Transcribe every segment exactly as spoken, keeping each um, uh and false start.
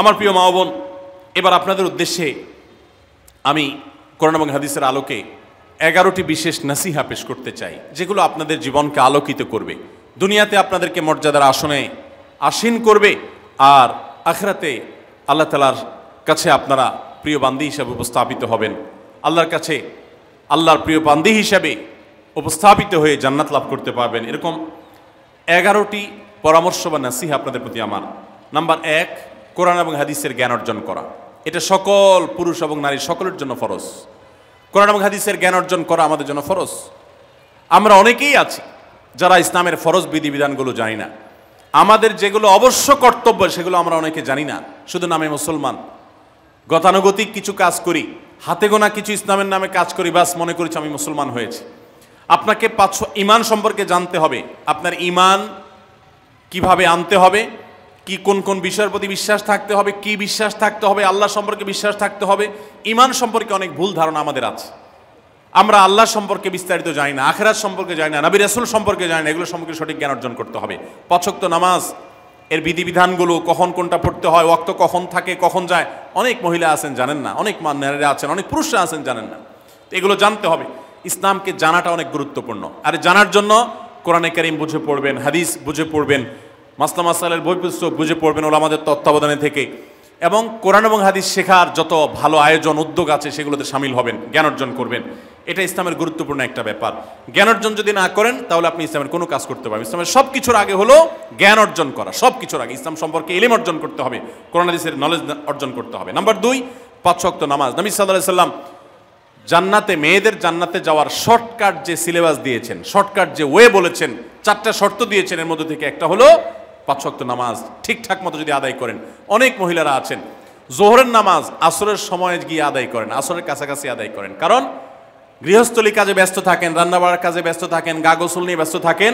আমার প্রিয় মা বোন, এবার আপনাদের উদ্দেশ্যে আমি কোরআন এবং হাদিসের আলোকে এগারোটি বিশেষ নাসিহা পেশ করতে চাই, যেগুলো আপনাদের জীবনকে আলোকিত করবে, দুনিয়াতে আপনাদেরকে মর্যাদার আসনে আসীন করবে, আর আখিরাতে আল্লাহ তাআলার কাছে আপনারা প্রিয় বান্দী হিসাবে উপস্থাপিত হবেন। আল্লাহর কাছে আল্লাহর প্রিয় বান্দী হিসাবে উপস্থাপিত হয়ে জান্নাত লাভ করতে পারবেন। এরকম এগারোটি পরামর্শ বা নাসিহা আপনাদের প্রতি আমার। নাম্বার এক, কোরআন এবং হাদিসের জ্ঞান অর্জন করা। এটা সকল পুরুষ এবং নারী সকলের জন্য ফরজ। কোরআন এবং হাদিসের জ্ঞান অর্জন করা আমাদের জন্য ফরজ। আমরা অনেকেই আছি যারা ইসলামের ফরজ বিধিবিধানগুলো জানি না। আমাদের যেগুলো অবশ্য কর্তব্য সেগুলো আমরা অনেকে জানি না, শুধু নামে মুসলমান। গতানুগতিক কিছু কাজ করি, হাতে গোনা কিছু ইসলামের নামে কাজ করি, বাস মনে করেছি আমি মুসলমান হয়েছি। আপনাকে পাঁচ ইমান সম্পর্কে জানতে হবে। আপনার ইমান কিভাবে আনতে হবে, কি কোন কোন বিষয়ের প্রতি বিশ্বাস থাকতে হবে, কি বিশ্বাস থাকতে হবে, আল্লাহ সম্পর্কে বিশ্বাস থাকতে হবে। ইমান সম্পর্কে অনেক ভুল ধারণা আমাদের আছে। আমরা আল্লাহ সম্পর্কে বিস্তারিত জানি না, আখিরাত সম্পর্কে জানি না, নবী রাসূল সম্পর্কে জানি না। এগুলো সম্পর্কে সঠিক জ্ঞান অর্জন করতে হবে। পাঁচ ওয়াক্ত নামাজ এর বিধিবিধানগুলো, কখন কোনটা পড়তে হয়, ওয়াক্ত কখন থাকে কখন যায়, অনেক মহিলা আছেন জানেন না, অনেক নারীরা আছেন, অনেক পুরুষরা আছেন জানেন না। এগুলো জানতে হবে। ইসলামকে জানাটা অনেক গুরুত্বপূর্ণ। আর জানার জন্য কোরআনে কারীম বুঝে পড়বেন, হাদিস বুঝে পড়বেন, মাসলা মাসাইলের বই পুস্তক বুঝে পড়বেন ওলামাদের তত্ত্বাবধানে থেকে, এবং কোরআন এবং হাদিস শেখার যত ভালো আয়োজন উদ্যোগ আছে সেগুলোতে শামিল হবেন, জ্ঞান অর্জন করবেন। এটা ইসলামের গুরুত্বপূর্ণ একটা ব্যাপার। জ্ঞান অর্জন যদি না করেন তাহলে আপনি ইসলামের কোনো কাজ করতে পারবেন। ইসলামের সব কিছুর আগে হলো জ্ঞান অর্জন করা। সব কিছুর আগে ইসলাম সম্পর্কে ইলম অর্জন করতে হবে, কোরআন হাদিসের নলেজ অর্জন করতে হবে। নাম্বার দুই, পাঁচ ওয়াক্ত নামাজ। নবী সাল্লাল্লাহু আলাইহি সাল্লাম জান্নাতে, মেয়েদের জান্নাতে যাওয়ার শর্টকাট যে সিলেবাস দিয়েছেন, শর্টকাট যে ওয়ে বলেছেন, চারটা শর্ত দিয়েছেন, এর মধ্যে থেকে একটা হলো পাঁচ ওয়াক্ত নামাজ ঠিকঠাক মতো যদি আদায় করেন। অনেক মহিলারা আছেন জোহরের নামাজ আসরের সময় গিয়ে আদায় করেন, আসরের কাছাকাছি আদায় করেন, কারণ গৃহস্থলী কাজে ব্যস্ত থাকেন, রান্নাবাড়ার কাজে ব্যস্ত থাকেন, গা গোসল নিয়ে ব্যস্ত থাকেন।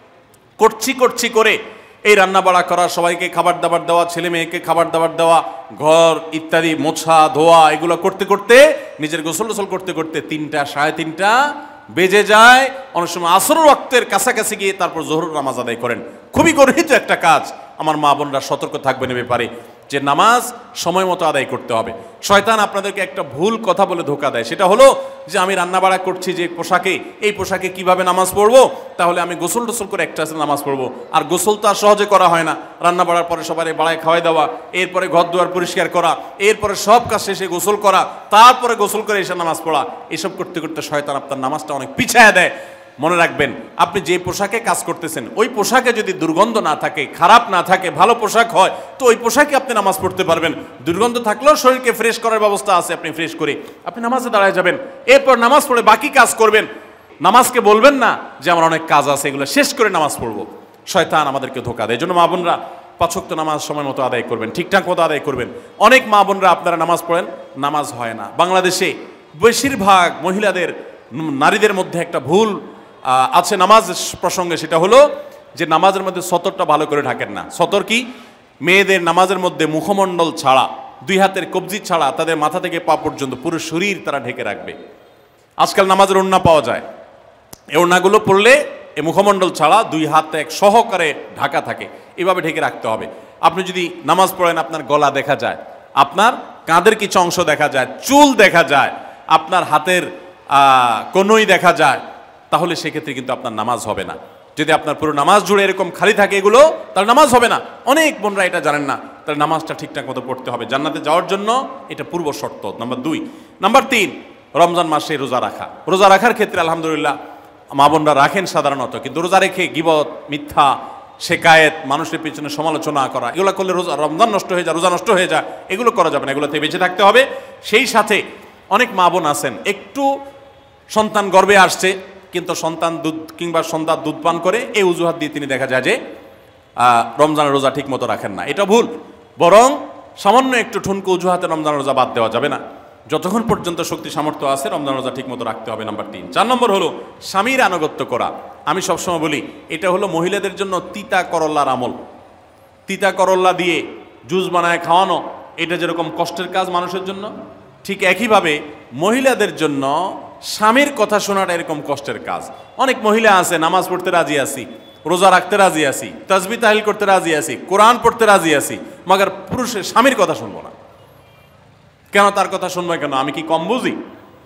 করছি করছি করে এই রান্নাবাড়া করা, সবাইকে খাবার দাবার দেওয়া, ছেলে মেয়েকে খাবার দাবার দেওয়া, ঘর ইত্যাদি মোছা ধোয়া, এগুলো করতে করতে নিজের গোসল টোসল করতে করতে তিনটা সাড়ে তিনটা বেজে যায়। অনেক সময় আসরের ওয়াক্তের কাছাকাছি গিয়ে তারপর জোহর নামাজ আদায় করেন। খুবই গর্হিত একটা কাজ। আমার মা বোনরা সতর্ক থাকবেন এ ব্যাপারে, যে নামাজ সময় মতো আদায় করতে হবে। শয়তান আপনাদেরকে একটা ভুল কথা বলে ধোঁকা দেয়, সেটা হলো যে আমি রান্নাবাড়া করছি যে পোশাকে, এই পোশাকে কিভাবে নামাজ পড়বো, তাহলে আমি গোসল টোসল করে একটা নামাজ পড়বো। আর গোসল তো আর সহজে করা হয় না। রান্না বাড়ার পরে সবাই বাড়ায় খাওয়াই দেওয়া, এরপরে ঘর দুয়ার পরিষ্কার করা, এরপরে সব কাজ শেষে গোসল করা, তারপরে গোসল করে এসে নামাজ পড়া, এসব করতে করতে শয়তান আপনার নামাজটা অনেক পিছায় দেয়। মনে রাখবেন, আপনি যে পোশাকে কাজ করতেছেন ওই পোশাকে যদি দুর্গন্ধ না থাকে, খারাপ না থাকে, ভালো পোশাক হয়, তো ওই পোশাকে আপনি নামাজ পড়তে পারবেন। দুর্গন্ধ থাকলেও শরীরকে ফ্রেশ করার ব্যবস্থা আছে, আপনি ফ্রেশ করে আপনি নামাজে দাঁড়ায় যাবেন, এরপর নামাজ পড়ে বাকি কাজ করবেন। নামাজকে বলবেন না যে আমার অনেক কাজ আছে, এগুলো শেষ করে নামাজ পড়বো। শয়তান আমাদেরকে ধোঁকা দেয়। এই জন্য মা বোনরা পাঁচ ওয়াক্ত নামাজ সময় মতো আদায় করবেন, ঠিকঠাক মতো আদায় করবেন। অনেক মা বোনরা আপনারা নামাজ পড়েন, নামাজ হয় না। বাংলাদেশে বেশিরভাগ মহিলাদের, নারীদের মধ্যে একটা ভুল আছে নামাজ প্রসঙ্গে, সেটা হলো যে নামাজের মধ্যে সতরটা ভালো করে ঢাকেন না। সতর কি? মেয়েদের নামাজের মধ্যে মুখমণ্ডল ছাড়া, দুই হাতের কবজি ছাড়া তাদের মাথা থেকে পা পর্যন্ত পুরো শরীর তারা ঢেকে রাখবে। আজকাল নামাজের ওড়না পাওয়া যায়, এই ওড়নাগুলো পরলে এই মুখমণ্ডল ছাড়া দুই হাত এক সহকারে ঢাকা থাকে, এভাবে ঢেকে রাখতে হবে। আপনি যদি নামাজ পড়েন আপনার গলা দেখা যায়, আপনার কাঁধের কিছু অংশ দেখা যায়, চুল দেখা যায়, আপনার হাতের কনুই দেখা যায়, তাহলে সেক্ষেত্রে কিন্তু আপনার নামাজ হবে না। যদি আপনার পুরো নামাজ জুড়ে এরকম খালি থাকে এগুলো, তাহলে নামাজ হবে না। অনেক বোনরা এটা জানেন না, তাহলে নামাজটা ঠিকঠাক মতো পড়তে হবে। জান্নাতে যাওয়ার জন্য এটা পূর্ব শর্ত। নাম্বার দুই। নাম্বার তিন, রমজান মাসে রোজা রাখা। রোজা রাখার ক্ষেত্রে আলহামদুলিল্লাহ মা বোনরা রাখেন সাধারণত, কিন্তু রোজা রেখে গীবত, মিথ্যা, শেকায়েত, মানুষের পিছনে সমালোচনা করা, এগুলো করলে রোজা রমজান নষ্ট হয়ে যায়, রোজা নষ্ট হয়ে যায়, এগুলো করা যাবে না, এগুলোতে বেঁচে থাকতে হবে। সেই সাথে অনেক মা বোন আছেন একটু সন্তান গর্ভে আসছে, কিন্তু সন্তান দুধ কিংবা সন্তান দুধ পান করে, এই অজুহাত দিয়ে তিনি দেখা যায় যে রমজানের রোজা ঠিক মতো রাখেন না। এটা ভুল। বরং সামান্য একটু ঠুনকো অজুহাতে রমজান রোজা বাদ দেওয়া যাবে না। যতক্ষণ পর্যন্ত শক্তি সামর্থ্য আছে রমজান রোজা ঠিক মতো রাখতে হবে। নাম্বার তিন। চার নম্বর হলো স্বামীর আনুগত্য করা। আমি সবসময় বলি এটা হলো মহিলাদের জন্য তিতা করল্লার আমল। তিতা করল্লা দিয়ে জুস বানায় খাওয়ানো, এটা যেরকম কষ্টের কাজ মানুষের জন্য, ঠিক একইভাবে মহিলাদের জন্য স্বামীর কথা শোনাটা এরকম কষ্টের কাজ। অনেক মহিলা আছে নামাজ পড়তে রাজি আছি, রোজা রাখতে রাজি আছি, তাসবিহ তাহলিল করতে রাজি আছি, কোরআন পড়তে রাজি আছি, মগর পুরুষের স্বামীর কথা শুনবো না। কেন তার কথা শুনবো কেন? আমি কি কম বুঝি?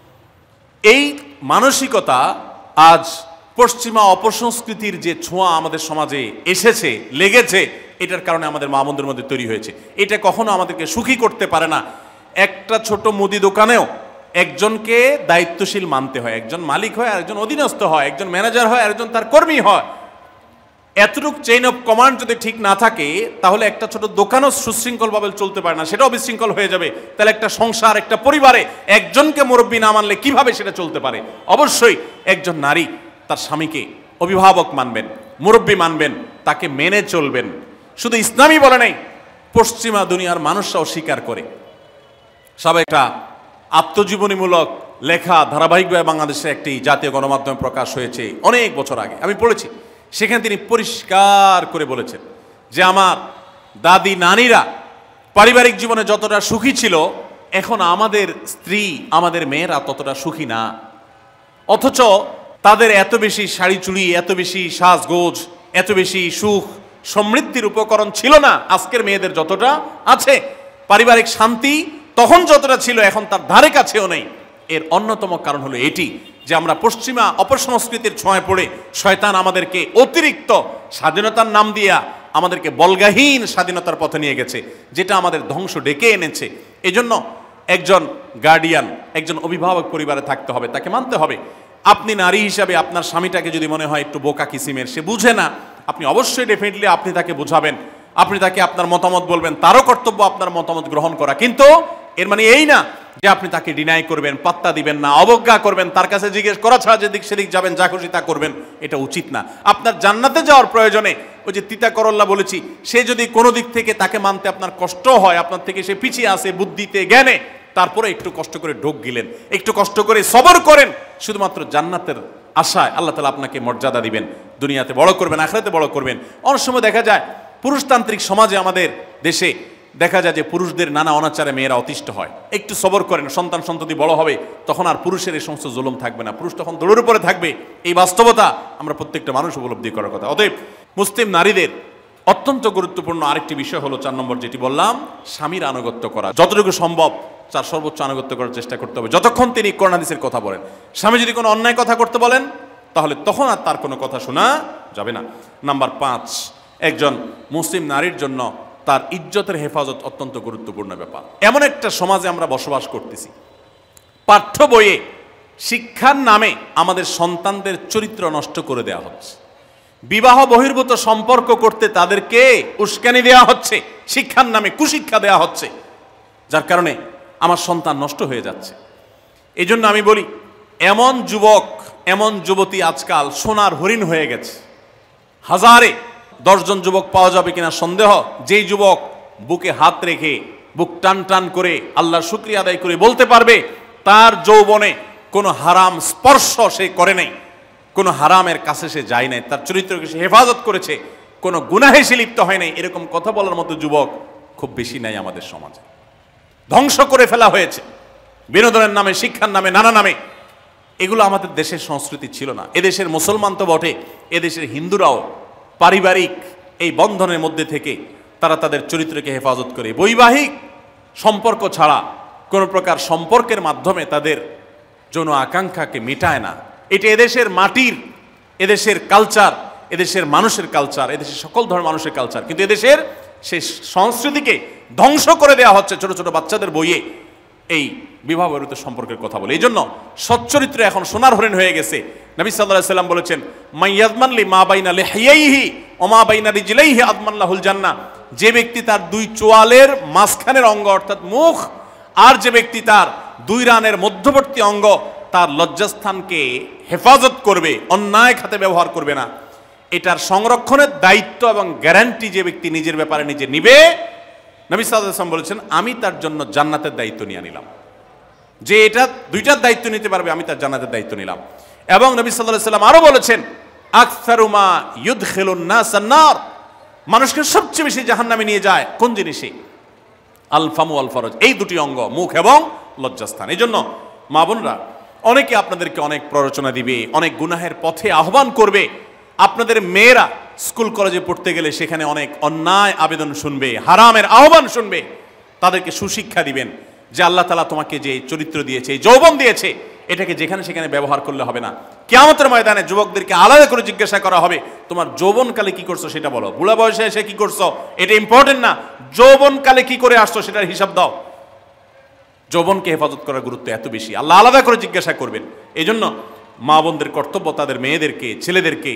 এই মানসিকতা আজ পশ্চিমা অপসংস্কৃতির যে ছোঁয়া আমাদের সমাজে এসেছে, লেগেছে, এটার কারণে আমাদের মা বোনদের মধ্যে তৈরি হয়েছে। এটা কখনো আমাদেরকে সুখী করতে পারে না। একটা ছোট মুদি দোকানেও একজনকে দায়িত্বশীল মানতে হয়, একজন মালিক হয়, আরেকজন অধীনস্থ হয়, একজন ম্যানেজার হয়, আরেকজন তার কর্মী হয়। এতটুক চেইন অফ কমান্ড যদি ঠিক না থাকে তাহলে একটা ছোট দোকানও সুশৃঙ্খলভাবে চলতে পারে না, সেটাও বিশৃঙ্খল হয়ে যাবে। তাহলে একটা সংসার, একটা পরিবারে একজনকে মুরব্বী না মানলে কিভাবে সেটা চলতে পারে? অবশ্যই একজন নারী তার স্বামীকে অভিভাবক মানবেন, মুরব্বী মানবেন, তাকে মেনে চলবেন। শুধু ইসলামই বলে নাই, পশ্চিমা দুনিয়ার মানুষরাও স্বীকার করে। সব একটা আত্মজীবনীমূলক লেখা ধারাবাহিকভাবে বাংলাদেশে একটি জাতীয় গণমাধ্যমে প্রকাশ হয়েছে অনেক বছর আগে, আমি পড়েছি। সেখানে তিনি পরিষ্কার করে বলেছেন যে আমার দাদি নানীরা পারিবারিক জীবনে যতটা সুখী ছিল, এখন আমাদের স্ত্রী, আমাদের মেয়েরা ততটা সুখী না। অথচ তাদের এত বেশি শাড়ি চুড়ি, এত বেশি সাজগোজ, এত বেশি সুখ সমৃদ্ধির উপকরণ ছিল না আজকের মেয়েদের যতটা আছে। পারিবারিক শান্তি তখন যতটা ছিল এখন তার ধারে কাছেও নেই। এর অন্যতম কারণ হলো এটি যে আমরা পশ্চিমা অপসংস্কৃতির ছোঁয়ায় পড়ে শয়তান আমাদেরকে অতিরিক্ত স্বাধীনতার নাম দিয়া আমাদেরকে বলগাহীন স্বাধীনতার পথে নিয়ে গেছে, যেটা আমাদের ধ্বংস ডেকে এনেছে। এজন্য একজন গার্ডিয়ান, একজন অভিভাবক পরিবারে থাকতে হবে, তাকে মানতে হবে। আপনি নারী হিসাবে আপনার স্বামীটাকে যদি মনে হয় একটু বোকা কিসিমের, সে বুঝে না, আপনি অবশ্যই ডেফিনেটলি আপনি তাকে বোঝাবেন, আপনি তাকে আপনার মতামত বলবেন, তারও কর্তব্য আপনার মতামত গ্রহণ করা। কিন্তু এর মানে এই না যে আপনি তাকে ডিনাই করবেন, পাত্তা দিবেন না, অবজ্ঞা করবেন, তার কাছে জিজ্ঞেস করা ছাড়া যেদিক সেদিক যাবেন, যা খুশি তা করবেন, এটা উচিত না। আপনার জান্নাতে যাওয়ার প্রয়োজনে ওই যে তিতা করল্লা বলেছি, সে যদি কোনো দিক থেকে তাকে মানতে আপনার কষ্ট হয়, আপনার থেকে সে পিছিয়ে আসে বুদ্ধিতে জ্ঞানে, তারপরে একটু কষ্ট করে ঢোক গিলেন, একটু কষ্ট করে সবর করেন, শুধুমাত্র জান্নাতের আশায় আল্লাহ তাআলা আপনাকে মর্যাদা দিবেন, দুনিয়াতে বড় করবেন, আখিরাতে বড় করবেন। অনেক সময় দেখা যায় পুরুষতান্ত্রিক সমাজে আমাদের দেশে দেখা যায় যে পুরুষদের নানা অনাচারে মেয়েরা অতিষ্ঠ হয়। একটু সবর করেন, সন্তান সন্ততি বড় হবে, তখন আর পুরুষের এই সমস্ত জুলুম থাকবে না, পুরুষ তখন দৌড়ের উপরে থাকবে। এই বাস্তবতা আমরা প্রত্যেকটা মানুষ উপলব্ধি করার কথা। অতএব মুসলিম নারীদের অত্যন্ত গুরুত্বপূর্ণ আরেকটি বিষয় হলো চার নম্বর যেটি বললাম, স্বামীর আনুগত্য করা। যতটুকু সম্ভব তার সর্বোচ্চ আনুগত্য করার চেষ্টা করতে হবে, যতক্ষণ তিনি কোরআন হাদিসের কথা বলেন। স্বামী যদি কোনো অন্যায় কথা করতে বলেন তাহলে তখন আর তার কোনো কথা শোনা যাবে না। নাম্বার পাঁচ, একজন মুসলিম নারীর জন্য তার ইজ্জতের হেফাজত অত্যন্ত গুরুত্বপূর্ণ ব্যাপার। এমন একটা সমাজে আমরা বসবাস করতেছি, পাঠ্য বইয়ে শিক্ষার নামে আমাদের সন্তানদের চরিত্র নষ্ট করে দেওয়া হচ্ছে, বিবাহ বহির্ভূত সম্পর্ক করতে তাদেরকে উস্কানি দেওয়া হচ্ছে, শিক্ষার নামে কুশিক্ষা দেওয়া হচ্ছে, যার কারণে আমার সন্তান নষ্ট হয়ে যাচ্ছে। এই জন্য আমি বলি, এমন যুবক, এমন যুবতী আজকাল সোনার হরিণ হয়ে গেছে। হাজারে দশজন যুবক পাওয়া যাবে কিনা সন্দেহ, যেই যুবক বুকে হাত রেখে বুক টান টান করে আল্লাহর শুকরিয়া আদায় করে বলতে পারবে তার যৌবনে কোনো হারাম স্পর্শ সে করে নাই, কোনো হারামের কাছে সে যায় নাই, তার চরিত্রকে সে হেফাজত করেছে, কোনো গুনাহে সে লিপ্ত হয় নাই, এরকম কথা বলার মতো যুবক খুব বেশি নাই আমাদের সমাজে। ধ্বংস করে ফেলা হয়েছে বিনোদনের নামে, শিক্ষার নামে, নানা নামে। এগুলো আমাদের দেশের সংস্কৃতি ছিল না। এদেশের মুসলমান তো বটে, এদেশের হিন্দুরাও পারিবারিক এই বন্ধনের মধ্যে থেকে তারা তাদের চরিত্রকে হেফাজত করে, বৈবাহিক সম্পর্ক ছাড়া কোনো প্রকার সম্পর্কের মাধ্যমে তাদের যৌন আকাঙ্ক্ষাকে মেটায় না। এটা এদেশের মাটির, এদেশের কালচার, এদেশের মানুষের কালচার, এদেশের সকল ধরনের মানুষের কালচার, কিন্তু এদেশের সেই সংস্কৃতিকে ধ্বংস করে দেওয়া হচ্ছে ছোট ছোট বাচ্চাদের বইয়ে এই বিবাহ বহির্ভূত সম্পর্কের কথা বলে। এই জন্য সচ্চরিত্র এখন সোনার হরিণ হয়ে গেছে। নবী সাল্লাল্লাহু আলাইহি ওয়াসাল্লাম বলেছেন, মাইয়াজমান লি মা বাইনা লিহিয়াইহি ওয়া মা বাইনা রিজলাইহি আদমান লাহুল জান্নাহ। যে ব্যক্তি তার দুই চোয়ালের মাঝখানের অঙ্গ অর্থাৎ মুখ, আর যে ব্যক্তি তার দুই রানের মধ্যবর্তী অঙ্গ, তার লজ্জাস্থানকে হেফাজত করবে, অন্যায় খাতে ব্যবহার করবে না, এটার সংরক্ষণের দায়িত্ব এবং গ্যারান্টি যে ব্যক্তি নিজের ব্যাপারে নিজে নিবে, নবী সাল্লাল্লাহু আলাইহি ওয়াসাল্লাম বলেছেন, আমি তার জন্য জান্নাতের দায়িত্ব নিয়ে নিলাম। যে এটা দুইটার দায়িত্ব নিতে পারবে, আমি তার জান্নাতের দায়িত্ব নিলাম। এবং নবী সাল্লাল্লাহু আলাইহি ওয়াসাল্লাম আরো বলেছেন, আকসারু মা ইউদখিলুন নাস আন-নার, মানুষকে সবচেয়ে বেশি জাহান্নামে নিয়ে যায় কোন জিনিসে? আল ফামু আল ফরজ, এই দুটি অঙ্গ, মুখ এবং লজ্জাস্থান। এই জন্য মা বোনরা, অনেকে আপনাদেরকে অনেক প্ররোচনা দিবে, অনেক গুনাহের পথে আহ্বান করবে। আপনাদের মেয়েরা স্কুল কলেজে পড়তে গেলে সেখানে অনেক অন্যায় আবেদন শুনবে, হারামের আহ্বান শুনবে। তাদেরকে সুশিক্ষা দিবেন যে আল্লাহ তাআলা তোমাকে যে চরিত্র দিয়েছে, এই যৌবন দিয়েছে, এটাকে যেখানে সেখানে ব্যবহার করলে হবে না। কিয়ামতের ময়দানে যুবকদেরকে আলাদা করে জিজ্ঞাসা করা হবে, তোমার যৌবনকালে কি করছো সেটা বলো, বুড়া বয়সে এসে কি করছো এটা ইম্পর্টেন্ট না, যৌবনকালে কি করে আসছো সেটার হিসাব দাও। যৌবনকে হেফাজত করার গুরুত্ব এত বেশি, আল্লাহ আলাদা করে জিজ্ঞাসা করবেন। এই জন্য মা বোনদের কর্তব্য তাদের মেয়েদেরকে, ছেলেদেরকে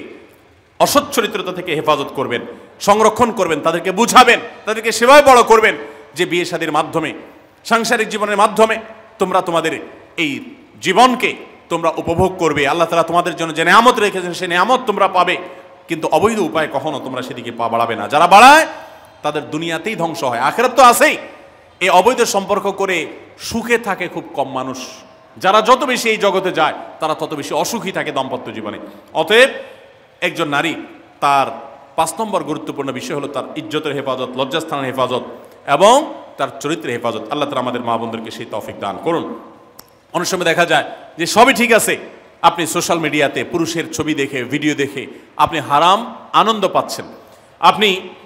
অসৎ চরিত্রতা থেকে হেফাজত করবেন, সংরক্ষণ করবেন, তাদেরকে বুঝাবেন, তাদেরকে সেভাবে বড় করবেন যে বিয়ে শাদীর মাধ্যমে, সাংসারিক জীবনের মাধ্যমে তোমরা তোমাদের এই জীবনকে তোমরা উপভোগ করবে। আল্লাহ তাআলা তোমাদের জন্য যে নেয়ামত রেখেছেন সেই নেয়ামত তোমরা পাবে, কিন্তু অবৈধ উপায়ে কখনো তোমরা সেদিকে পা বাড়াবে না। যারা বাড়ায় তাদের দুনিয়াতেই ধ্বংস হয়, আখিরাত তো আছেই। এই অবৈধ সম্পর্ক করে সুখে থাকে খুব কম মানুষ। যারা যত বেশি এই জগতে যায় তারা তত বেশি অসুখী থাকে দাম্পত্য জীবনে। অতএব একজন নারী তার পাঁচ নম্বর গুরুত্বপূর্ণ বিষয় হলো তার ইজ্জতের হেফাজত, লজ্জাস্থানের হেফাজত এবং তার চরিত্রের হেফাজত। আল্লাহ তাআলা আমাদের মা বোনদেরকে সেই তৌফিক দান করুন। অনেক সময় দেখা যায় যে সবই ঠিক আছে, আপনি সোশ্যাল মিডিয়াতে পুরুষের ছবি দেখে, ভিডিও দেখে আপনি হারাম আনন্দ পাচ্ছেন। আপনি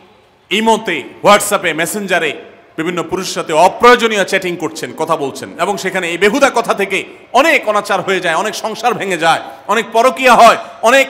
ইমোতে, হোয়াটসঅ্যাপে, মেসেঞ্জারে বিভিন্ন পুরুষের সাথে অপ্রয়োজনীয় চ্যাটিং করছেন, কথা বলছেন, এবং সেখানে এই বেহুদা কথা থেকে অনেক অনাচার হয়ে যায়, অনেক সংসার ভেঙে যায়, অনেক পরকীয়া হয়, অনেক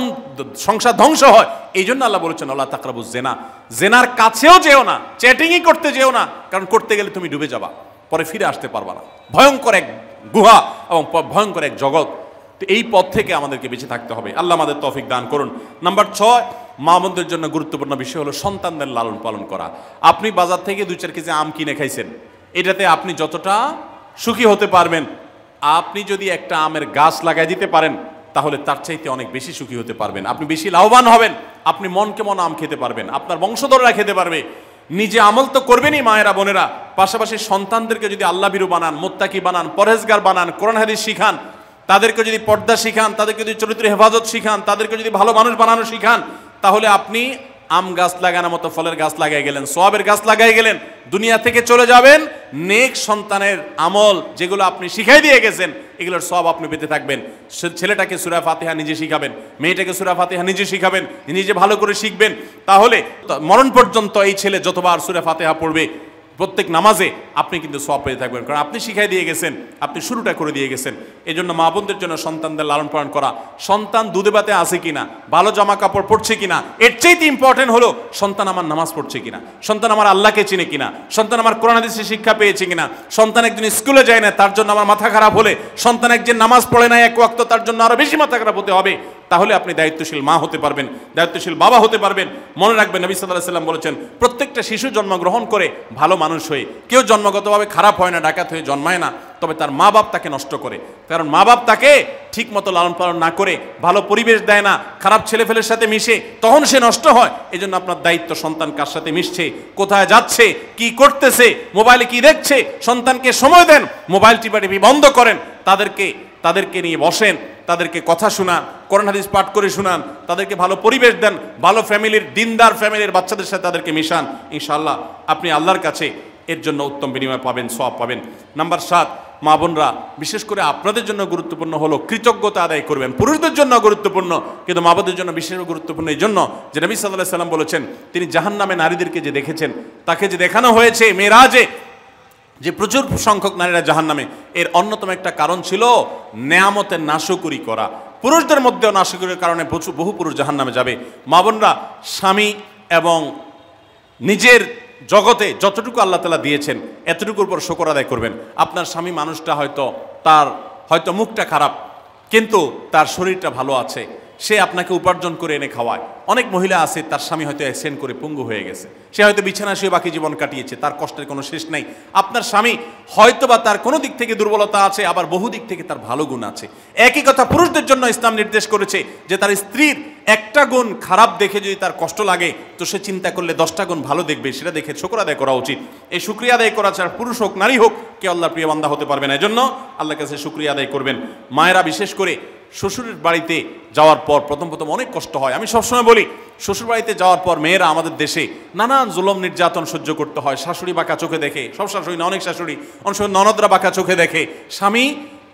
সংসার ধ্বংস হয়। এই জন্য আল্লাহ বলেছেন ওয়ালা তাকরাবুজ জিনা, জেনার কাছেও যেও না, চ্যাটিংই করতে যেও না, কারণ করতে গেলে তুমি ডুবে যাবা, পরে ফিরে আসতে পারবা না। ভয়ঙ্কর এক গুহা এবং ভয়ঙ্কর এক জগৎ। তো এই পথ থেকে আমাদেরকে বেঁচে থাকতে হবে। আল্লাহ আমাদের তৌফিক দান করুন। নাম্বার ছয়, মা বোনদের জন্য গুরুত্বপূর্ণ বিষয় হলো সন্তানদের লালন পালন করা। আপনি বাজার থেকে দুই চার কেজি আম কিনে খাইছেন, এটাতে আপনি যতটা সুখী হতে পারবেন, আপনি যদি একটা আমের গাছ লাগাই দিতে পারেন তাহলে তার চাইতে অনেক বেশি সুখী হতে পারবেন, আপনি বেশি লাভবান হবেন, আপনি মনকে মন আম খেতে পারবেন, আপনার বংশধররা খেতে পারবে। নিজে আমল তো করবেনই মায়েরা বোনেরা, পাশাপাশি সন্তানদেরকে যদি আল্লাহ ভীরু বানান, মুত্তাকি বানান, পরহেজগার বানান, কোরআন হাদিস শিখান, তাদেরকে যদি পর্দা শিখান, তাদেরকে যদি চরিত্রের হেফাজত শিখান, তাদেরকে যদি ভালো মানুষ বানানো শিখান, তাহলে আপনি আম গাছ লাগানোর মতো ফলের গাছ লাগাই গেলেন, সওয়াবের গাছ লাগাই গেলেন, দুনিয়া থেকে চলে যাবেন। নেক সন্তানের আমল যেগুলো আপনি শিখাই দিয়ে গেছেন এগুলোর সওয়াব আপনি পেতে থাকবেন। ছেলেটাকে সূরা ফাতিহা নিজে শিখাবেন, মেয়েটাকে সূরা ফাতিহা নিজে শিখাবেন, নিজে ভালো করে শিখবেন, তাহলে মরণ পর্যন্ত এই ছেলে যতবার সূরা ফাতিহা পড়বে প্রত্যেক নামাজে আপনি কিন্তু সওয়াব পেয়ে থাকবেন, কারণ আপনি শিখাই দিয়ে গেছেন, আপনি শুরুটা করে দিয়ে গেছেন। এই জন্য মা বোনদের জন্য সন্তানদের লালন পালন করা, সন্তান দুধে ভাতে আছে কিনা, ভালো জামা কাপড় পরছে কিনা, এর চাইতে ইম্পর্টেন্ট হলো সন্তান আমার নামাজ পড়ছে কিনা, সন্তান আমার আল্লাহকে চিনে কিনা, সন্তান আমার কোরআন হাদিসের শিক্ষা পেয়েছে কিনা। সন্তান একজন স্কুলে যায় না, তার জন্য আমার মাথা খারাপ হলে, সন্তান একজন নামাজ পড়ে না এক ওয়াক্ত, তার জন্য আরো বেশি মাথা খারাপ হতে হবে। তাহলে আপনি দায়িত্বশীল মা হতে পারবেন, দায়িত্বশীল বাবা হতে পারবেন। মনে রাখবেন নবী সাল্লাল্লাহু আলাইহি ওয়াসাল্লাম বলেছেন প্রত্যেকটা শিশু জন্মগ্রহণ করে ভালো মানুষ হয়ে, কেউ জন্মগতভাবে খারাপ হয় না, ডাকাত হয়ে জন্মায় না, তবে তার মা বাপ তাকে নষ্ট করে। কারণ মা বাপ তাকে ঠিক মতো লালন পালন না করে, ভালো পরিবেশ দেয় না, খারাপ ছেলেফেলের সাথে মিশে, তখন সে নষ্ট হয়। এই জন্য আপনার দায়িত্ব সন্তান কার সাথে মিশছে, কোথায় যাচ্ছে, কি করতেছে, মোবাইলে কি দেখছে, সন্তানকে সময় দেন, মোবাইল টিপাটিপি বন্ধ করেন, তাদেরকে তাদেরকে নিয়ে বসেন, তাদেরকে কথা শোনান, কোরআন হাদিস পাঠ করে শোনান, তাদেরকে ভালো পরিবেশ দেন, ভালো ফ্যামিলির, দিনদার ফ্যামিলির বাচ্চাদের সাথে তাদেরকে মিশান। ইনশাআল্লাহ আপনি আল্লাহর কাছে এর জন্য উত্তম বিনিময় পাবেন, সওয়াব পাবেন। নাম্বার সাত, মা বোনরা বিশেষ করে আপনাদের জন্য গুরুত্বপূর্ণ হলো কৃতজ্ঞতা আদায় করবেন। পুরুষদের জন্য গুরুত্বপূর্ণ, কিন্তু মা বোনদের জন্য বিশেষ গুরুত্বপূর্ণ এই জন্য যে নবী সাল্লাল্লাহু আলাইহি ওয়াসাল্লাম বলেছেন, তিনি জাহান্নামে নারীদেরকে যে দেখেছেন, তাকে যে দেখানো হয়েছে মেরাজে, যে প্রচুর সংখ্যক নারীরা জাহান্নামে, এর অন্যতম একটা কারণ ছিল নেয়ামতের নাশকরি করা। পুরুষদের মধ্যেও নাশকরির কারণে বহু পুরুষ জাহান্নামে যাবে। মা বোনরা স্বামী এবং নিজের জগতে যতটুকু আল্লাহ তাআলা দিয়েছেন এতটুকুর উপর শুকর আদায় করবেন। আপনার স্বামী মানুষটা হয়তো তার হয়তো মুখটা খারাপ, কিন্তু তার শরীরটা ভালো আছে, সে আপনাকে উপার্জন করে এনে খাওয়ায়। অনেক মহিলা আছে তার স্বামী হয়তো অ্যাক্সিডেন্ট করে পঙ্গু হয়ে গেছে, সে হয়তো বিছানা শুয়ে বাকি জীবন কাটিয়েছে, তার কষ্টের কোনো শেষ নাই। আপনার স্বামী হয়তো বা তার কোনো দিক থেকে দুর্বলতা আছে, আবার বহু দিক থেকে তার ভালো গুণ আছে। একই কথা পুরুষদের জন্য ইসলাম নির্দেশ করেছে যে তার স্ত্রীর একটা গুণ খারাপ দেখে যদি তার কষ্ট লাগে, তো সে চিন্তা করলে দশটা গুণ ভালো দেখবে, সেটা দেখে শুকর আদায় করা উচিত। এই শুকরিয়া আদায় করা ছাড়া পুরুষ হোক নারী হোক কেউ আল্লাহর প্রিয় বান্দা হতে পারবে না। এজন্য আল্লাহর কাছে শুকরিয়া আদায় করবেন। মায়েরা বিশেষ করে শ্বশুরের বাড়িতে যাওয়ার পর প্রথম প্রথম অনেক কষ্ট হয়। আমি সবসময় বলি, শ্বশুর বাড়িতে যাওয়ার পর মেয়েরা আমাদের দেশে নানান জুলুম নির্যাতন সহ্য করতে হয়। শাশুড়ি বাঁকা চোখে দেখে, সব শাশুড়ি না, অনেক শাশুড়ি, অনেক সময় ননদরা বাঁকা চোখে দেখে। স্বামী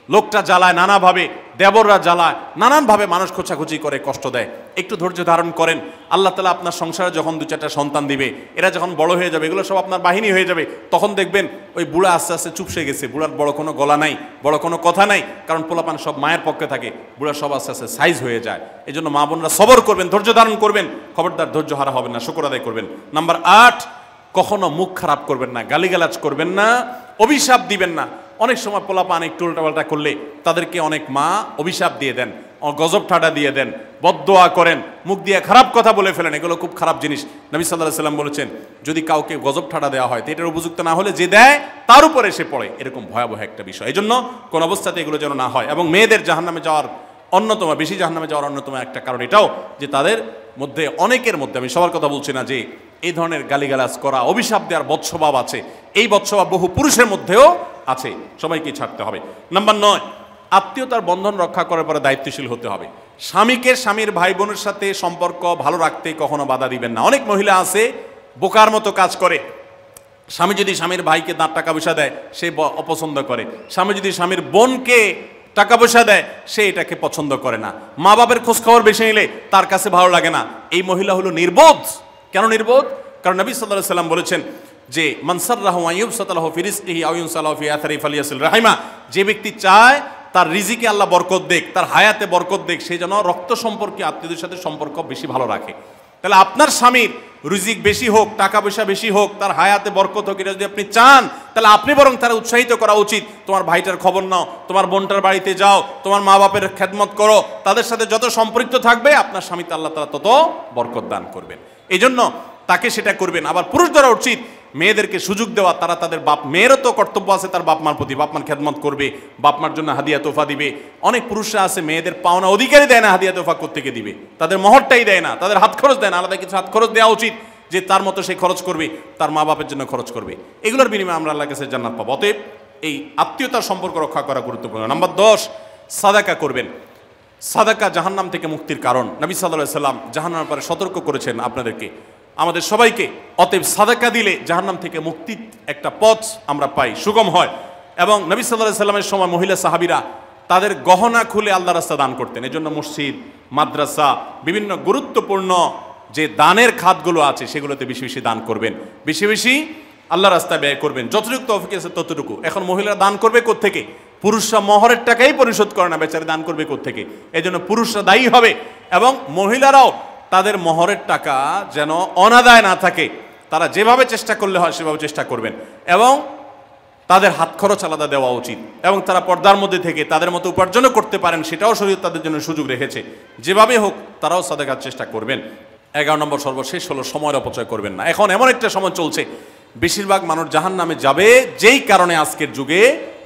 লোকটা জ্বালায় নানাভাবে, দেবররা জ্বালায় নানানভাবে, মানুষ খোঁচাখুচি করে কষ্ট দেয়। একটু ধৈর্য ধারণ করেন, আল্লাহ তাআলা আপনার সংসারে যখন দু চারটা সন্তান দিবে, এরা যখন বড় হয়ে যাবে, এগুলো সব আপনার বাহিনী হয়ে যাবে, তখন দেখবেন ওই বুড়া আস্তে আস্তে চুপসে গেছে, বুড়ার বড় কোনো গলা নাই, বড় কোনো কথা নাই, কারণ পোলাপান সব মায়ের পক্ষে থাকে, বুড়া সব আস্তে আস্তে সাইজ হয়ে যায়। এই জন্য মা বোনরা সবর করবেন, ধৈর্য ধারণ করবেন, খবরদার ধৈর্য হারা হবেন না, শুকর আদায় করবেন। নাম্বার আট, কখনো মুখ খারাপ করবেন না, গালিগালাজ করবেন না, অভিশাপ দিবেন না। অনেক সময় পোলাপান একটু উল্টাপাল্টা করলে তাদেরকে অনেক মা অভিশাপ দিয়ে দেন, গজব ঠাডা দিয়ে দেন, বদদোয়া করেন, মুখ দিয়ে খারাপ কথা বলে ফেলেন। এগুলো খুব খারাপ জিনিস। নবী সাল্লাল্লাহু আলাইহি সাল্লাম বলেছেন, যদি কাউকে গজব ঠাডা দেওয়া হয় তো এটার উপযুক্ত না হলে যে দেয় তার উপরে এসে পড়ে, এরকম ভয়াবহ একটা বিষয়। এই জন্য কোন অবস্থাতে এগুলো যেন না হয়। এবং মেয়েদের জাহান্নামে যাওয়ার অন্যতম, বেশি জাহান্নামে যাওয়ার অন্যতম একটা কারণ এটাও যে তাদের মধ্যে, অনেকের মধ্যে, আমি সবার কথা বলছি না, যে এই ধরনের গালিগালাজ করা, অভিশাপ দেওয়ার বৎসভাব আছে। এই বৎসভাব বহু পুরুষের মধ্যেও আছে, সবাইকে ছাড়তে হবে। নাম্বার নয়, আত্মীয়তার বন্ধন রক্ষা করার পরে দায়িত্বশীল হতে হবে। স্বামীকে স্বামীর ভাই বোনের সাথে সম্পর্ক ভালো রাখতে কখনো বাধা দিবেন না। অনেক মহিলা আছে বোকার মতো কাজ করে। স্বামী যদি স্বামীর ভাইকে দাঁত টাকা পয়সা দেয় সে অপছন্দ করে, স্বামী যদি স্বামীর বোনকে টাকা পয়সা দেয় সে এটাকে পছন্দ করে না, মা বাবার খোঁজখবর বেশি নিলে তার কাছে ভালো লাগে না। এই মহিলা হলো নির্বোধ। কেন নির্বোধ? কারণ নবী সাল্লাল্লাহু আলাইহি সাল্লাম বলেছেন যে মান সাররাহু আন ইউবসাতালাহু ফি রিজকিহি আও ইউনসালাহু ফি আথরি ফালিয়াসিল রাহিমা, যে ব্যক্তি চায় তার রিজিকে আল্লাহ বরকত দেখ, তার হায়াতে বরকত দেখ, সে যেন রক্ত সম্পর্কে আত্মীয়দের সাথে সম্পর্ক বেশি ভালো রাখে। তাহলে আপনার স্বামীর রিজিক বেশি হোক, টাকা পয়সা বেশি হোক, তার হায়াতে বরকত হোক, এটা যদি আপনি চান তাহলে আপনি বরং তারা উৎসাহিত করা উচিত। তোমার ভাইটার খবর নাও, তোমার বোনটার বাড়িতে যাও, তোমার মা বাপের খেদমত করো, তাদের সাথে যত সম্পৃক্ত থাকবে আপনার স্বামীতে আল্লাহ তাআলা তত বরকত দান করবেন। এই জন্য তাকে সেটা করবেন। আবার পুরুষদেরও উচিত মেয়েদেরকে সুযোগ দেওয়া, তারা তাদের বাপ, মেয়েরও তো কর্তব্য আছে তার বাপ মার প্রতি, বাপ মার খেদমত করবে, বাপ মার জন্য হাদিয়া তোফা দিবে। অনেক পুরুষরা আছে মেয়েদের পাওনা অধিকারই দেয় না, হাদিয়া তোফা কোত্থেকে দিবে, তাদের মহরটাই দেয় না, তাদের হাত খরচ দেয় না। আলাদা কিছু হাত খরচ দেওয়া উচিত, যে তার মতো সে খরচ করবে, তার মা বাপের জন্য খরচ করবে। এগুলোর বিনিময়ে আমরা আল্লাহর কাছে জান্নাত পাবো। অতএব এই আত্মীয়তার সম্পর্ক রক্ষা করা গুরুত্বপূর্ণ। নাম্বার দশ, সাদাকা করবেন। সাদাকা জাহান্নাম থেকে মুক্তির কারণ। নবী সাল্লাল্লাহু আলাইহি সাল্লাম জাহান্নামের ব্যাপারে সতর্ক করেছেন আপনাদেরকে, আমাদের সবাইকে। অতএব সাদাকা দিলে জাহান্নাম থেকে মুক্তির একটা পথ আমরা পাই, সুগম হয়। এবং নবী সাল্লাল্লাহু আলাইহি সাল্লামের সময় মহিলা সাহাবীরা তাদের গহনা খুলে আল্লাহর রাস্তায় দান করতেন। এই জন্য মসজিদ, মাদ্রাসা, বিভিন্ন গুরুত্বপূর্ণ যে দানের খাতগুলো আছে সেগুলোতে বেশি বেশি দান করবেন, বেশি বেশি আল্লাহর রাস্তায় ব্যয় করবেন, যতটুকু তৌফিক আছে ততটুকু। এখন মহিলারা দান করবে কোত্থেকে? পুরুষরা মহরের টাকাই পরিশোধ করে না, বেচারে দান করবে কোত্থেকে? এই জন্য পুরুষরা দায়ী হবে। এবং মহিলারাও তাদের মহরের টাকা যেন অনাদায় না থাকে, তারা যেভাবে চেষ্টা করলে হয় সেভাবে চেষ্টা করবেন। এবং তাদের হাত খরচ আলাদা দেওয়া উচিত, এবং তারা পর্দার মধ্যে থেকে তাদের মতো উপার্জনও করতে পারেন, সেটাও শরীয়ত তাদের জন্য সুযোগ রেখেছে। যেভাবে হোক তারাও সাদাকার চেষ্টা করবেন। এগারো নম্বর সর্বশেষ হলো সময়ের অপচয় করবেন না। এখন এমন একটা সময় চলছে বেশিরভাগ মানুষ জাহান্নামে যাবে, যেই কারণে আজকের যুগে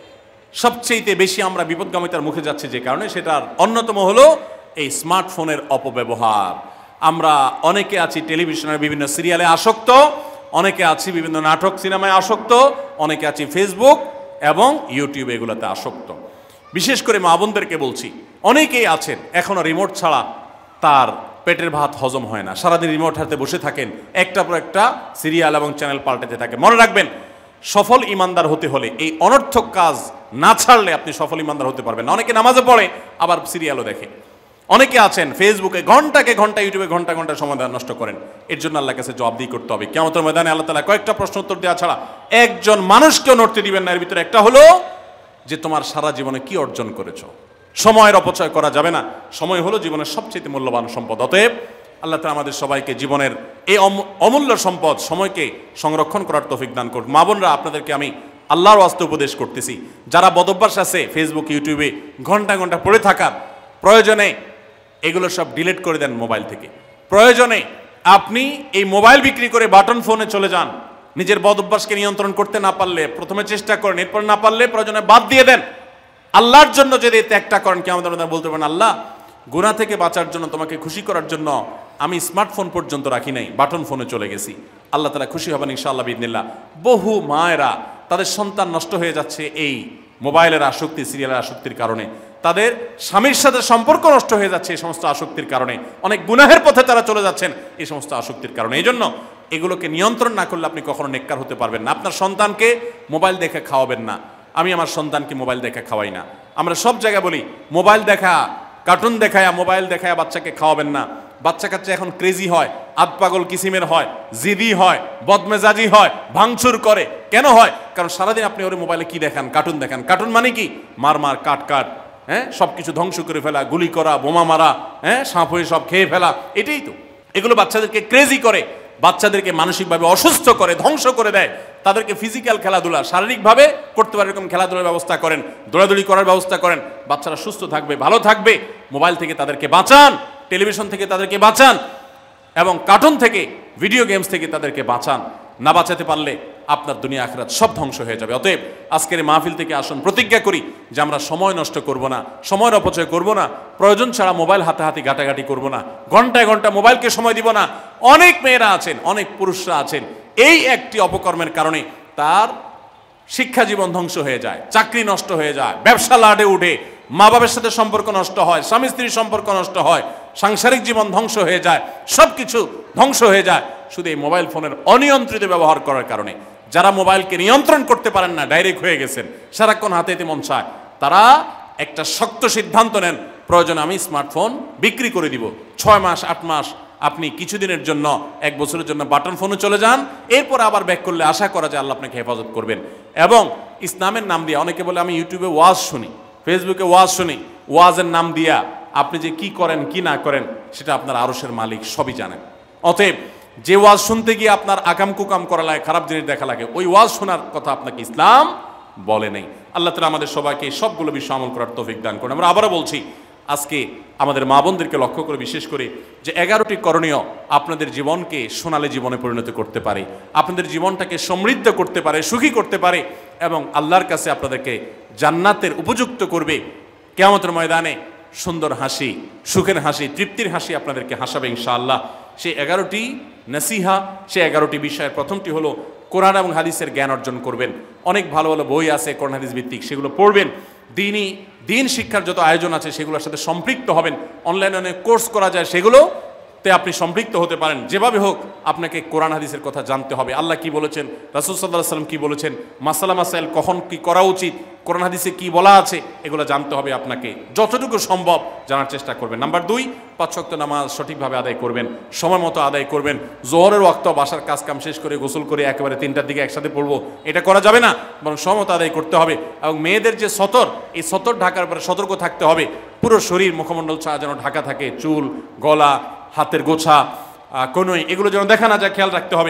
সবচেয়ে বেশি আমরা বিপদগামিতার মুখে যাচ্ছি, যে কারণে সেটার অন্যতম হলো এই স্মার্টফোনের অপব্যবহার। আমরা অনেকে আছি টেলিভিশনের বিভিন্ন সিরিয়ালে আসক্ত, অনেকে আছি বিভিন্ন নাটক সিনেমায় আসক্ত, অনেকে আছি ফেসবুক এবং ইউটিউব এগুলোতে আসক্ত। বিশেষ করে মা বোনদেরকে বলছি, অনেকেই আছেন এখনো রিমোট ছাড়া তার পেটের ভাত হজম হয় না, সারাদিন রিমোট হাতে বসে থাকেন, একটা পর একটা সিরিয়াল এবং চ্যানেল পাল্টাতে থাকে। মনে রাখবেন, সফল ইমানদার হতে হলে এই অনর্থক কাজ না ছাড়লে আপনি সফল ইমানদার হতে পারবেন না। অনেকে নামাজে পড়ে আবার সিরিয়ালও দেখে, অনেকে আছেন ফেসবুকে ঘন্টাকে ঘন্টা, ইউটিউবে ঘন্টা ঘন্টা সময় নষ্ট করেন। এর জন্য আল্লাহর কাছে জবাবদিহি করতে হবে। কিয়ামতের ময়দানে আল্লাহ তাআলা কয়েকটা প্রশ্ন উত্তর দেওয়া ছাড়া একজন মানুষকেও নড়তে দিবেন না। এর ভিতরে একটা হলো যে তোমার সারা জীবনে কি অর্জন করেছো। সময়ের অপচয় করা যাবে না। সময় হলো জীবনের সবচেয়ে মূল্যবান সম্পদ। অতএব আল্লাহ তাআলা আমাদের সবাইকে জীবনের এই অমূল্য সম্পদ সময়কে সংরক্ষণ করার তৌফিক দান করুন। মা বোনরা, আপনাদেরকে আমি আল্লাহর ওয়াস্তে উপদেশ করতেছি, যারা বদভ্যাস আছে ফেসবুক ইউটিউবে ঘন্টা ঘন্টা পড়ে থাকার, প্রয়োজনে এগুলো সব ডিলিট করে দেন মোবাইল থেকে। প্রয়োজনে আপনি এই মোবাইল বিক্রি করে বাটন ফোনে চলে যান। নিজের বদভ্যাসকে নিয়ন্ত্রণ করতে না পারলে প্রথমে চেষ্টা করেন, এরপর না পারলে প্রয়োজনে বাদ দিয়ে দেন। আল্লাহর জন্য যদি ত্যাগটা করেন, কি আমাদের বলতে পারেন, আল্লাহ গুনাহ থেকে বাঁচার জন্য, তোমাকে খুশি করার জন্য আমি স্মার্টফোন পর্যন্ত রাখি নাই, বাটন ফোনে চলে গেছি। আল্লাহ তাআলা খুশি হবেন ইনশাআল্লাহ বিইذنিল্লাহ। বহু মায়েরা তাদের সন্তান নষ্ট হয়ে যাচ্ছে এই মোবাইলের আসক্তি, সিরিয়ালের আসক্তির কারণে। তাদের স্বামীর সাথে সম্পর্ক নষ্ট হয়ে যাচ্ছে এই সমস্ত আসক্তির কারণে। অনেক গুনাহের পথে তারা চলে যাচ্ছেন এই সমস্ত আসক্তির কারণে। এই জন্য এগুলোকে নিয়ন্ত্রণ না করলে আপনি কখনো নেককার হতে পারবেন না। আপনার সন্তানকে মোবাইল দেখে খাওয়াবেন না। আমি আমার সন্তানকে মোবাইল দেখে খাওয়াই না। আমরা সব জায়গায় বলি মোবাইল দেখা, কার্টুন দেখায়, মোবাইল দেখায় বাচ্চাকে খাওয়াবেন না। বাচ্চা কাচ্চা এখন ক্রেজি হয়, আধ পাগল কিসিমের হয়, জিদি হয়, বদমেজাজি হয়, ভাঙচুর করে। কেন হয়? কারণ সারাদিন আপনি ওর মোবাইলে কি দেখান? কার্টুন দেখান। কার্টুন মানে কি? মার মার, কাট কাট, হ্যাঁ, সব কিছু ধ্বংস করে ফেলা, গুলি করা, বোমা মারা, হ্যাঁ, সাপ হয়ে সব খেয়ে ফেলা, এটাই তো। এগুলো বাচ্চাদেরকে ক্রেজি করে, বাচ্চাদেরকে মানসিকভাবে অসুস্থ করে, ধ্বংস করে দেয়। তাদেরকে ফিজিক্যাল খেলাধুলা, শারীরিকভাবে করতে পারে এরকম খেলাধুলার ব্যবস্থা করেন, দৌড়াদৌড়ি করার ব্যবস্থা করেন। বাচ্চারা সুস্থ থাকবে, ভালো থাকবে। মোবাইল থেকে তাদেরকে বাঁচান, টেলিভিশন থেকে তাদেরকে বাঁচান, এবং কার্টুন থেকে, ভিডিও গেমস থেকে তাদেরকে বাঁচান। না বাঁচাতে পারলে আপনার দুনিয়া আখিরাত সব ধ্বংস হয়ে যাবে। অতএব আজকের এই মাহফিল থেকে আসুন প্রতিজ্ঞা করি যে আমরা সময় নষ্ট করব না, সময়ের অপচয় করব না, প্রয়োজন ছাড়া মোবাইল হাতাহাতি ঘাটাঘাটি করব না, ঘন্টায় ঘন্টা মোবাইলকে সময় দিব না। অনেক মেয়েরা আছেন, অনেক পুরুষরা আছেন, এই একটি অপকর্মের কারণে তার শিক্ষা জীবন ধ্বংস হয়ে যায়, চাকরি নষ্ট হয়ে যায়, ব্যবসা লাডে উঠে, মা বাবার সাথে সম্পর্ক নষ্ট হয়, স্বামী স্ত্রীর সম্পর্ক নষ্ট হয়, সাংসারিক জীবন ধ্বংস হয়ে যায়, সব কিছু ধ্বংস হয়ে যায় শুধু এই মোবাইল ফোনের অনিয়ন্ত্রিত ব্যবহার করার কারণে। যারা মোবাইলকে নিয়ন্ত্রণ করতে পারেন না, ডাইরেক্ট হয়ে গেছেন, সারাক্ষণ হাতে হাতে মন চায়, তারা একটা শক্ত সিদ্ধান্ত নেন, প্রয়োজন আমি স্মার্টফোন বিক্রি করে দিব। ছয় মাস আট মাস আপনি কিছুদিনের জন্য, এক বছরের জন্য বাটন ফোনে চলে যান, এরপর আবার ব্যাক করলে আশা করা যায় আল্লাহ আপনাকে হেফাজত করবেন। এবং ইসলামের নাম দিয়ে, অনেকে বলে আমি ইউটিউবে ওয়াজ শুনি, ফেসবুকে ওয়াজ শুনি, ওয়াজের নাম দিয়া আপনি যে কি করেন কি না করেন সেটা আপনার আরশের মালিক সবই জানেন। অতএব যে ওয়াজ শুনতে গিয়ে আপনার আকাম কুকাম করা লাগে, খারাপ জিনিস দেখা লাগে, ওই ওয়াজ শোনার কথা আপনাকে ইসলাম বলে নেই। আল্লাহ তাআলা আমাদের সবাইকে সবগুলো বিষয় আমল করার তৌফিক দান করুন। আমরা আবারও বলছি, আজকে আমাদের মা বোনদেরকে লক্ষ্য করে বিশেষ করে যে এগারোটি করণীয় আপনাদের জীবনকে সোনালী জীবনে পরিণত করতে পারে, আপনাদের জীবনটাকে সমৃদ্ধ করতে পারে, সুখী করতে পারে, এবং আল্লাহর কাছে আপনাদেরকে জান্নাতের উপযুক্ত করবে। কিয়ামতের ময়দানে সুন্দর হাসি, সুখের হাসি, তৃপ্তির হাসি আপনাদেরকে হাসাবে ইনশাআল্লাহ। সেই এগারোটি নসিহা, সেই এগারোটি বিষয়ের প্রথমটি হলো কোরআন এবং হাদিসের জ্ঞান অর্জন করবেন। অনেক ভালো ভালো বই আছে কোরআন হাদিস ভিত্তিক, সেগুলো পড়বেন। দিনই দিন শিক্ষার যত আয়োজন আছে সেগুলোর সাথে সম্পৃক্ত হবেন। অনলাইনে অনেক কোর্স করা যায়, সেগুলোতে আপনি সম্পৃক্ত হতে পারেন। যেভাবে হোক আপনাকে কোরআন হাদিসের কথা জানতে হবে। আল্লাহ কি বলেছেন, রাসূল সাল্লাল্লাহু আলাইহি ওয়াসাল্লাম কি বলেছেন, মাসালা মাসাইল কখন কি করা উচিত, কোরআন হাদিসে কি বলা আছে, এগুলো জানতে হবে আপনাকে। যতটুকু সম্ভব জানার চেষ্টা করবেন। নাম্বার দুই, পাঁচ ওয়াক্ত নামাজ সঠিকভাবে আদায় করবেন, সময় মতো আদায় করবেন। জোহরের ওয়াক্ত বাসার কাজ কাম শেষ করে গোসল করে একেবারে তিনটার দিকে একসাথে পড়বো, এটা করা যাবে না, বরং সময় মতো আদায় করতে হবে। এবং মেয়েদের যে সতর, এই সতর ঢাকার পরে সতর্ক থাকতে হবে। পুরো শরীর মুখমণ্ডল ছাড়া যেন ঢাকা থাকে, চুল, গলা, হাতের গোছা, কনুই, এগুলো যেন দেখা না যায়, খেয়াল রাখতে হবে।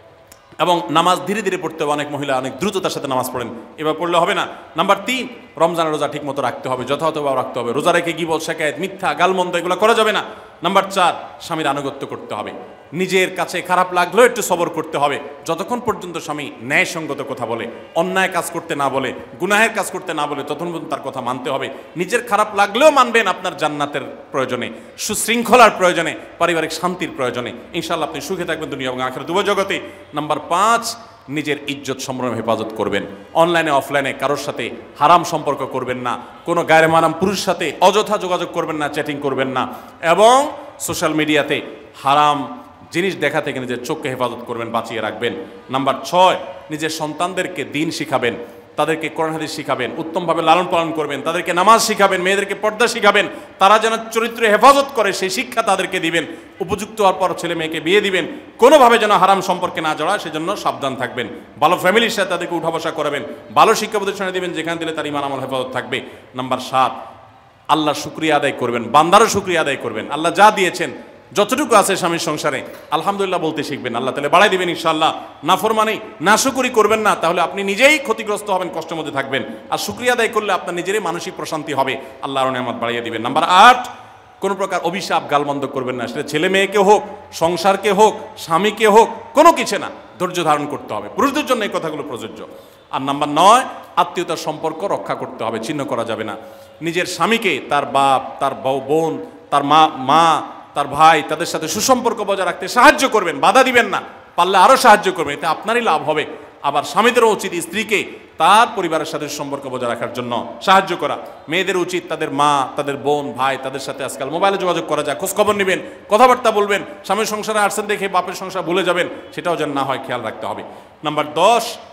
এবং নামাজ ধীরে ধীরে পড়তে হবে। অনেক মহিলা অনেক দ্রুততার সাথে নামাজ পড়েন, এবার পড়লে হবে না। নাম্বার তিন, রমজানের রোজা ঠিক মতো রাখতে হবে, যথাযথভাবে রাখতে হবে। রোজা রেখে গিবত, শিকায়েত, মিথ্যা, গালমন্দ এগুলো করা যাবে না। নাম্বার চার, স্বামীর আনুগত্য করতে হবে। নিজের কাছে খারাপ লাগলেও একটু সবর করতে হবে, যতক্ষণ পর্যন্ত স্বামী ন্যায়সঙ্গত কথা বলে, অন্যায় কাজ করতে না বলে, গুনাহের কাজ করতে না বলে, ততক্ষণ পর্যন্ত তার কথা মানতে হবে। নিজের খারাপ লাগলেও মানবেন আপনার জান্নাতের প্রয়োজনে, সুশৃঙ্খলার প্রয়োজনে, পারিবারিক শান্তির প্রয়োজনে। ইনশাআল্লাহ আপনি সুখে থাকবেন দুনিয়া এবং আখিরাত উভয় জগতে। নাম্বার পাঁচ, নিজের ইজ্জত সম্ভ্রম হেফাজত করবেন। অনলাইনে অফলাইনে কারোর সাথে হারাম সম্পর্ক করবেন না, কোনো গায়ের মারাম পুরুষের সাথে অযথা যোগাযোগ করবেন না, চ্যাটিং করবেন না, এবং সোশ্যাল মিডিয়াতে হারাম জিনিস দেখা থেকে নিজের চোখকে হেফাজত করবেন, বাঁচিয়ে রাখবেন। নাম্বার ছয়, নিজের সন্তানদেরকে দিন শিখাবেন, তাদেরকে কোরআন হাদিস শিখাবেন, উত্তমভাবে লালন পালন করবেন, তাদেরকে নামাজ শিখাবেন, মেয়েদেরকে পর্দা শিখাবেন, তারা যেন চরিত্রে হেফাজত করে সেই শিক্ষা তাদেরকে দিবেন। উপযুক্ত হওয়ার পর ছেলে মেয়েকে বিয়ে দিবেন, কোনোভাবে যেন হারাম সম্পর্কে না জড়ায় সেজন্য সাবধান থাকবেন। ভালো ফ্যামিলির সাথে তাদেরকে উঠা বসা করাবেন, ভালো শিক্ষা প্রতিষ্ঠানে দিবেন যেখানে দিলে তার ইমান আমল হেফাজত থাকবে। নাম্বার সাত, আল্লাহর শুকরিয়া আদায় করবেন, বান্দারও শুকরিয়া আদায় করবেন। আল্লাহ যা দিয়েছেন, যতটুকু আছে স্বামীর সংসারে আলহামদুলিল্লাহ বলতে শিখবেন, আল্লাহ তাহলে বাড়াই দিবেন ইনশাআল্লাহ। নাফরমানি, নাশুকরি করবেন না, তাহলে আপনি নিজেই ক্ষতিগ্রস্ত হবেন, কষ্টের মধ্যে থাকবেন। আর শুকরিয়া আদায় করলে আপনার নিজেরই মানসিক প্রশান্তি হবে, আল্লাহর নিয়ামত বাড়িয়ে দিবেন। নাম্বার আট, কোনো প্রকার অভিশাপ গালমন্দ করবেন না, সেটা ছেলে মেয়েকে হোক, সংসারকে হোক, স্বামীকে হোক, কোনো কিছু না, ধৈর্য ধারণ করতে হবে। পুরুষদের জন্য এই কথাগুলো প্রযোজ্য। আর নাম্বার নয়, আত্মীয়তার সম্পর্ক রক্ষা করতে হবে, ছিন্ন করা যাবে না। নিজের স্বামীকে তার বাপ, তার বোন, তার মা মা তার ভাই, তাদের সাথে সুসম্পর্ক বজায় রাখতে সাহায্য করবেন, বাধা দিবেন না, পারলে আরও সাহায্য করবেন, এতে আপনারই লাভ হবে। আবার স্বামীদেরও উচিত স্ত্রীকে তার পরিবারের সাথে সম্পর্ক বজায় রাখার জন্য সাহায্য করা। মেয়েদের উচিত তাদের মা, তাদের বোন, ভাই, তাদের সাথে আজকাল মোবাইলে যোগাযোগ করা যায়, খোঁজখবর নেবেন, কথাবার্তা বলবেন। স্বামীর সংসারে আসছেন দেখে বাপের সংসার ভুলে যাবেন, সেটাও যেন না হয়, খেয়াল রাখতে হবে। নাম্বার দশ,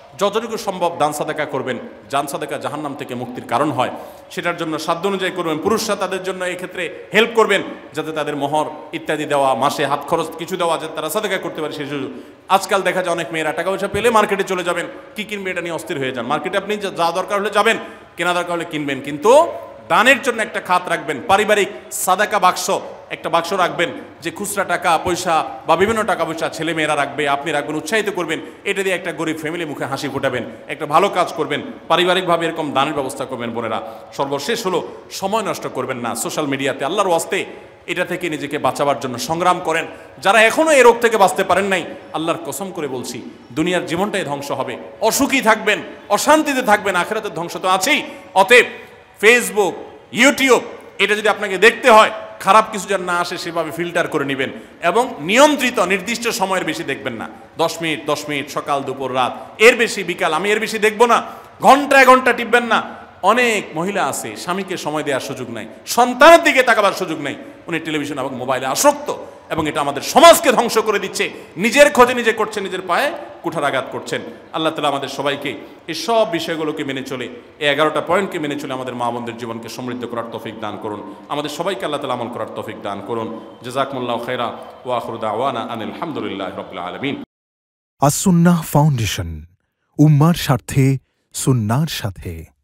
যতটুকু সম্ভব দান সাদাকা করবেন। দান সাদাকা জাহান্নাম থেকে মুক্তির কারণ হয়, সেটার জন্য সাধ্য অনুযায়ী করবেন। পুরুষরা তাদের জন্য এক্ষেত্রে হেল্প করবেন, যাতে তাদের মোহর ইত্যাদি দেওয়া, মাসে হাত খরচ কিছু দেওয়া, যাতে তারা সাদাকা করতে পারে সেই সুযোগ। আজকাল দেখা যায় অনেক মেয়েরা টাকা পয়সা পেলে মার্কেটে চলে যাবেন, কি কিনবে এটা নিয়ে অস্থির হয়ে যান। মার্কেটে আপনি যা দরকার হলে যাবেন, কেনা দরকার হলে কিনবেন, কিন্তু দানের জন্য একটা খাত রাখবেন। পারিবারিক সাদাকা বাক্স একটা বাক্স রাখবেন, যে খুচরা টাকা পয়সা বা বিভিন্ন টাকা পয়সা ছেলে মেয়েরা রাখবে, আপনি রাখবেন, উৎসাহিত করবেন। এটা দিয়ে একটা গরিব ফ্যামিলি মুখে হাসি ফোটাবেন, একটা ভালো কাজ করবেন, পারিবারিকভাবে এরকম দানের ব্যবস্থা করবেন। বোনেরা, সর্বশেষ হলো সময় নষ্ট করবেন না সোশ্যাল মিডিয়াতে। আল্লাহর ওয়াস্তে এটা থেকে নিজেকে বাঁচাবার জন্য সংগ্রাম করেন। যারা এখনও এই রোগ থেকে বাঁচতে পারেন নাই, আল্লাহর কসম করে বলছি, দুনিয়ার জীবনটাই ধ্বংস হবে, অসুখী থাকবেন, অশান্তিতে থাকবেন, আখিরাতের ধ্বংস তো আছেই। অতএব ফেসবুক, ইউটিউব এটা যদি আপনাকে দেখতে হয়, খারাপ কিছু যেন না আসে সেভাবে ফিল্টার করে নেবেন, এবং নিয়ন্ত্রিত নির্দিষ্ট সময়ের বেশি দেখবেন না। দশ মিনিট দশ মিনিট সকাল দুপুর রাত, এর বেশি বিকাল, আমি এর বেশি দেখবো না। ঘন্টায় ঘন্টা টিপবেন না। অনেক মহিলা আছে স্বামীকে সময় দেওয়ার সুযোগ নাই, সন্তানের দিকে তাকাবার সুযোগ নাই, উনি টেলিভিশন এবং মোবাইলে আসক্ত, এবং এটা আমাদের সমাজকে ধ্বংস করে দিচ্ছে। নিজের ক্ষতি নিজে করছেন, নিজের পায়ে কুঠারাঘাত করছেন। আল্লাহ তাআলা আমাদের সবাইকে এই সব বিষয়গুলোকে মেনে চলে, এই এগারোটা পয়েন্টকে মেনে চলে আমাদের মা বোনদের জীবনকে সমৃদ্ধ করার তৌফিক দান করুন। আমাদের সবাইকে আল্লাহ তাআলা আমল করার তৌফিক দান করুন। জাযাকুমুল্লাহু খাইরা ওয়া আখিরু দাওয়ানা আনিল হামদুলিল্লাহি রাব্বিল আলামিন। আস-সুন্নাহ ফাউন্ডেশন, উম্মার স্বার্থে সুন্নাহর সাথে।